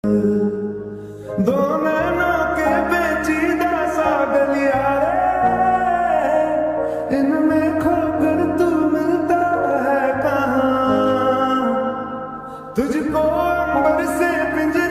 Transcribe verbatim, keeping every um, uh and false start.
दो नैनों के पेचीदा सा गलियारे, इनमें खोकर तू मिलता है कहाँ तुझको।